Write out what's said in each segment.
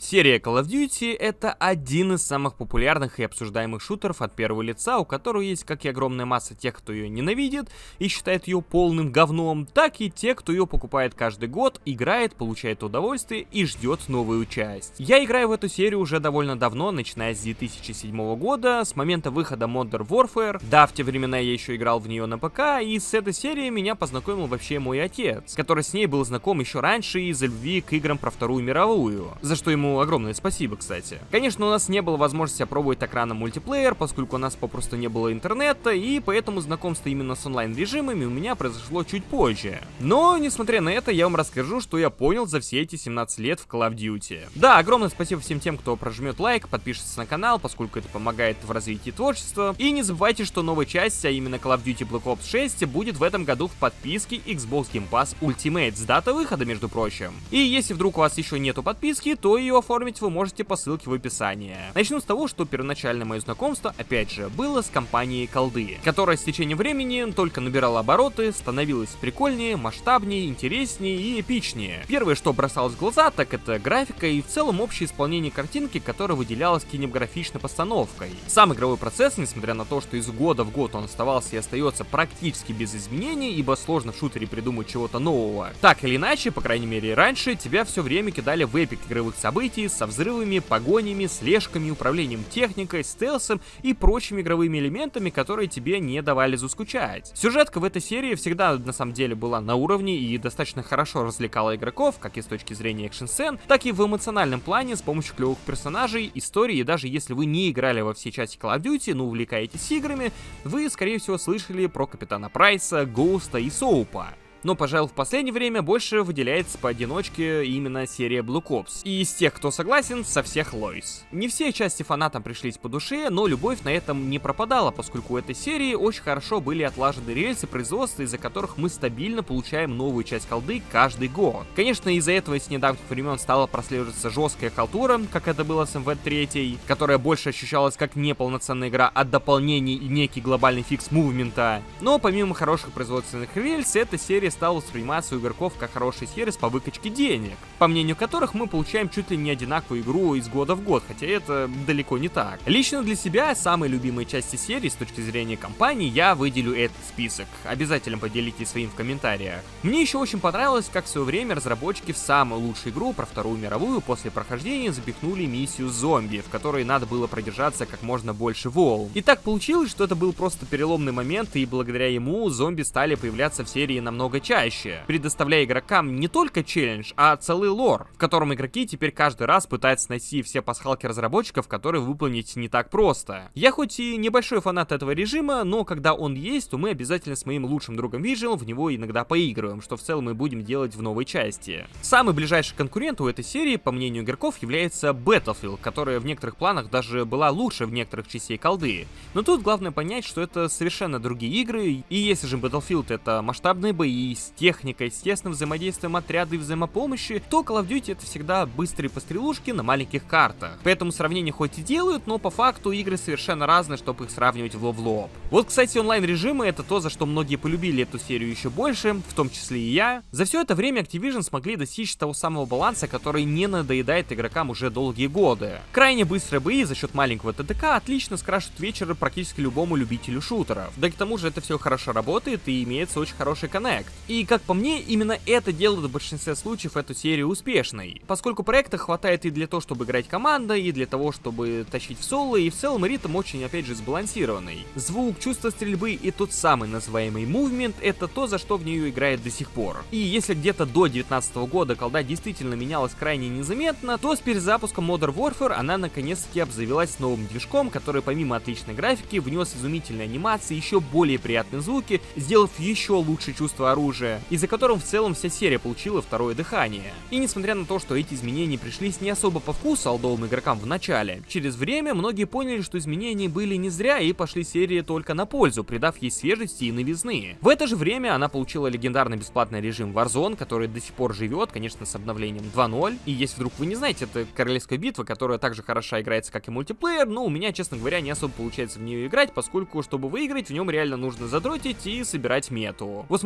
Серия Call of Duty — это один из самых популярных и обсуждаемых шутеров от первого лица, у которого есть как и огромная масса тех, кто ее ненавидит и считает ее полным говном, так и те, кто ее покупает каждый год, играет, получает удовольствие и ждет новую часть. Я играю в эту серию уже довольно давно, начиная с 2007 года, с момента выхода Modern Warfare. Да, в те времена я еще играл в нее на ПК, и с этой серией меня познакомил вообще мой отец, который с ней был знаком еще раньше из-за любви к играм про Вторую мировую, за что ему огромное спасибо, кстати. Конечно, у нас не было возможности опробовать так рано мультиплеер, поскольку у нас попросту не было интернета, и поэтому знакомство именно с онлайн-режимами у меня произошло чуть позже. Но, несмотря на это, я вам расскажу, что я понял за все эти 17 лет в Call of Duty. Да, огромное спасибо всем тем, кто прожмет лайк, подпишется на канал, поскольку это помогает в развитии творчества. И не забывайте, что новая часть, а именно Call of Duty Black Ops 6, будет в этом году в подписке Xbox Game Pass Ultimate с датой выхода, между прочим. И если вдруг у вас еще нету подписки, то ее оформить вы можете по ссылке в описании. Начну с того, что первоначальное мое знакомство, опять же, было с компанией колды, которая с течением времени только набирала обороты, становилась прикольнее, масштабнее, интереснее и эпичнее. Первое, что бросалось в глаза, так это графика и в целом общее исполнение картинки, которая выделялась кинематографичной постановкой. Сам игровой процесс, несмотря на то, что из года в год он оставался и остается практически без изменений, ибо сложно в шутере придумать чего-то нового. Так или иначе, по крайней мере раньше, тебя все время кидали в эпик игровых событий со взрывами, погонями, слежками, управлением техникой, стелсом и прочими игровыми элементами, которые тебе не давали заскучать. Сюжетка в этой серии всегда на самом деле была на уровне и достаточно хорошо развлекала игроков, как и с точки зрения экшн-сцен, так и в эмоциональном плане с помощью клевых персонажей, истории, и даже если вы не играли во все части Call of Duty, но увлекаетесь играми, вы скорее всего слышали про Капитана Прайса, Гоуста и Соупа. Но, пожалуй, в последнее время больше выделяется поодиночке именно серия Black Ops. И из тех, кто согласен, со всех Лойс. Не все части фанатам пришлись по душе, но любовь на этом не пропадала, поскольку у этой серии очень хорошо были отлажены рельсы производства, из-за которых мы стабильно получаем новую часть колды каждый год. Конечно, из-за этого с недавних времен стала прослеживаться жесткая халтура, как это было с МВ-3, которая больше ощущалась как неполноценная игра от дополнений и некий глобальный фикс мувмента. Но помимо хороших производственных рельс, эта серия стал восприниматься у игроков как хороший сервис по выкачке денег, по мнению которых мы получаем чуть ли не одинаковую игру из года в год, хотя это далеко не так. Лично для себя самые любимые части серии с точки зрения компании я выделю этот список. Обязательно поделитесь своим в комментариях. Мне еще очень понравилось, как в свое время разработчики в самую лучшую игру про Вторую мировую после прохождения запихнули миссию зомби, в которой надо было продержаться как можно больше волн. И так получилось, что это был просто переломный момент, и благодаря ему зомби стали появляться в серии намного чаще, предоставляя игрокам не только челлендж, а целый лор, в котором игроки теперь каждый раз пытаются найти все пасхалки разработчиков, которые выполнить не так просто. Я хоть и небольшой фанат этого режима, но когда он есть, то мы обязательно с моим лучшим другом Вижелом в него иногда поигрываем, что в целом мы будем делать в новой части. Самый ближайший конкурент у этой серии, по мнению игроков, является Battlefield, которая в некоторых планах даже была лучше в некоторых частей колды. Но тут главное понять, что это совершенно другие игры, и если же Battlefield это масштабные бои, с техникой, с тесным взаимодействием отряда и взаимопомощи, то Call of Duty это всегда быстрые пострелушки на маленьких картах. Поэтому сравнения хоть и делают, но по факту игры совершенно разные, чтобы их сравнивать в лоб. Вот, кстати, онлайн-режимы это то, за что многие полюбили эту серию еще больше, в том числе и я. За все это время Activision смогли достичь того самого баланса, который не надоедает игрокам уже долгие годы. Крайне быстрые бои за счет маленького ТДК отлично скрашивают вечер практически любому любителю шутеров. Да и к тому же это все хорошо работает и имеется очень хороший коннект. И, как по мне, именно это делает в большинстве случаев эту серию успешной, поскольку проекта хватает и для того, чтобы играть командой, и для того, чтобы тащить в соло, и в целом ритм очень, опять же, сбалансированный. Звук, чувство стрельбы и тот самый называемый мувмент — это то, за что в нее играет до сих пор. И если где-то до 2019 года колда действительно менялась крайне незаметно, то с перезапуском Modern Warfare она наконец-таки обзавелась новым движком, который помимо отличной графики внес изумительные анимации, еще более приятные звуки, сделав еще лучше чувство оружия, из-за которым в целом вся серия получила второе дыхание. И несмотря на то, что эти изменения пришлись не особо по вкусу алдовым игрокам в начале, через время многие поняли, что изменения были не зря и пошли серии только на пользу, придав ей свежести и новизны. В это же время она получила легендарный бесплатный режим Warzone, который до сих пор живет, конечно, с обновлением 2.0. И если вдруг вы не знаете, это королевская битва, которая также хорошо играется, как и мультиплеер, но у меня, честно говоря, не особо получается в нее играть, поскольку, чтобы выиграть, в нем реально нужно задротить и собирать мету. Вот с мультиплеером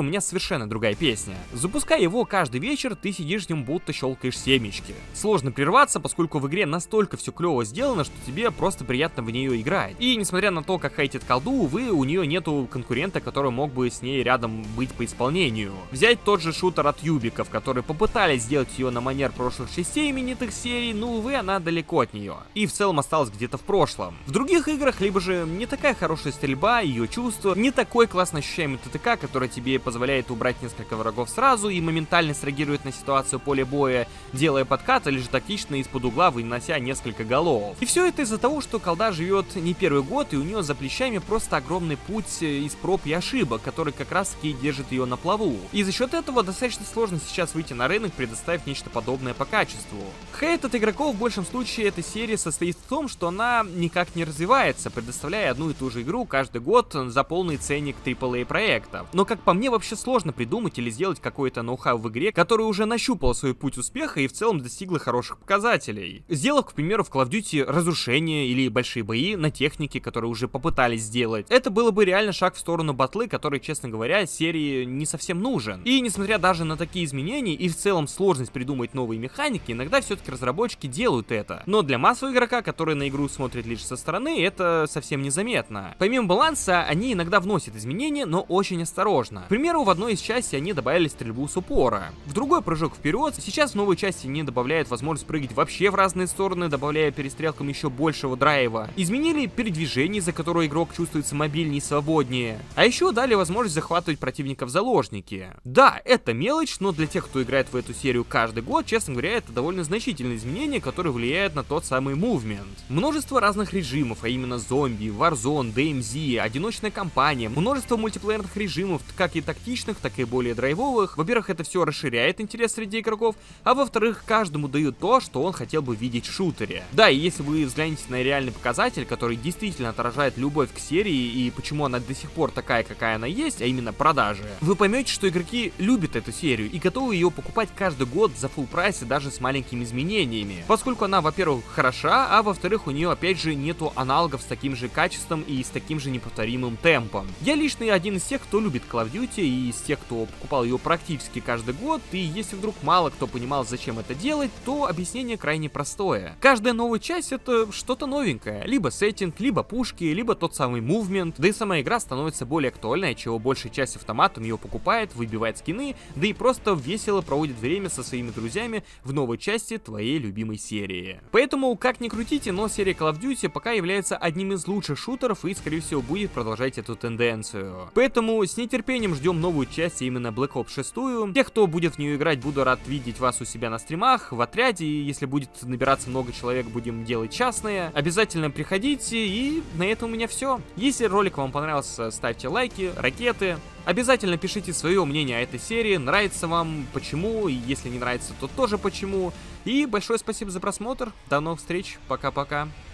меня совершенно другая песня. Запуская его каждый вечер, ты сидишь в нем будто щелкаешь семечки. Сложно прерваться, поскольку в игре настолько все клево сделано, что тебе просто приятно в нее играть. И несмотря на то, как хейтит колду, увы, у нее нету конкурента, который мог бы с ней рядом быть по исполнению. Взять тот же шутер от Юбиков, которые попытались сделать ее на манер прошлых частей именитых серий, но, увы, она далеко от нее. И в целом осталась где-то в прошлом. В других играх либо же не такая хорошая стрельба, ее чувство, не такой классно ощущаемый ТТК, который тебе позволяет убрать несколько врагов сразу и моментально среагирует на ситуацию поля боя, делая подкат или же тактично из-под угла вынося несколько голов. И все это из-за того, что колда живет не первый год, и у нее за плечами просто огромный путь из проб и ошибок, который как раз таки держит ее на плаву. И за счет этого достаточно сложно сейчас выйти на рынок, предоставив нечто подобное по качеству. Хейт от игроков в большем случае этой серии состоит в том, что она никак не развивается, предоставляя одну и ту же игру каждый год за полный ценник AAA проектов. Но как по мне, вообще сложно придумать или сделать какой-то ноу-хау в игре, который уже нащупал свой путь успеха и в целом достигла хороших показателей. Сделав, к примеру, в Call of Duty разрушения или большие бои на технике, которые уже попытались сделать, это было бы реально шаг в сторону батлы, который, честно говоря, серии не совсем нужен. И несмотря даже на такие изменения и в целом сложность придумать новые механики, иногда все-таки разработчики делают это. Но для массового игрока, который на игру смотрит лишь со стороны, это совсем незаметно. Помимо баланса, они иногда вносят изменения, но очень осторожно. К примеру, в одной из частей они добавили стрельбу с упора. В другой прыжок вперед. Сейчас в новой части они добавляют возможность прыгать вообще в разные стороны, добавляя перестрелкам еще большего драйва. Изменили передвижение, за которое игрок чувствуется мобильнее и свободнее. А еще дали возможность захватывать противников в заложники. Да, это мелочь, но для тех, кто играет в эту серию каждый год, честно говоря, это довольно значительные изменения, которые влияют на тот самый мувмент. Множество разных режимов, а именно зомби, Warzone, DMZ, одиночная кампания, множество мультиплеерных режимов, как и тактичных, так и более драйвовых. Во-первых, это все расширяет интерес среди игроков, а во-вторых, каждому дают то, что он хотел бы видеть в шутере. Да, и если вы взглянете на реальный показатель, который действительно отражает любовь к серии и почему она до сих пор такая, какая она есть, а именно продажи, вы поймете, что игроки любят эту серию и готовы ее покупать каждый год за full прайс и даже с маленькими изменениями, поскольку она, во-первых, хороша, а во-вторых, у нее опять же нету аналогов с таким же качеством и с таким же неповторимым темпом. Я лично один из тех, кто любит Call of Duty и из тех, кто покупал ее практически каждый год, и если вдруг мало кто понимал, зачем это делать, то объяснение крайне простое. Каждая новая часть это что-то новенькое, либо сеттинг, либо пушки, либо тот самый мувмент, да и сама игра становится более актуальной, чего большая часть автоматом ее покупает, выбивает скины, да и просто весело проводит время со своими друзьями в новой части твоей любимой серии. Поэтому, как ни крутите, но серия Call of Duty пока является одним из лучших шутеров и, скорее всего, будет продолжать эту тенденцию. Поэтому с нетерпением ждем новую часть, именно Black Ops 6. Тех, кто будет в нее играть, буду рад видеть вас у себя на стримах, в отряде, и если будет набираться много человек, будем делать частные. Обязательно приходите, и на этом у меня все. Если ролик вам понравился, ставьте лайки, ракеты. Обязательно пишите свое мнение о этой серии, нравится вам, почему, и если не нравится, то тоже почему. И большое спасибо за просмотр, до новых встреч, пока-пока.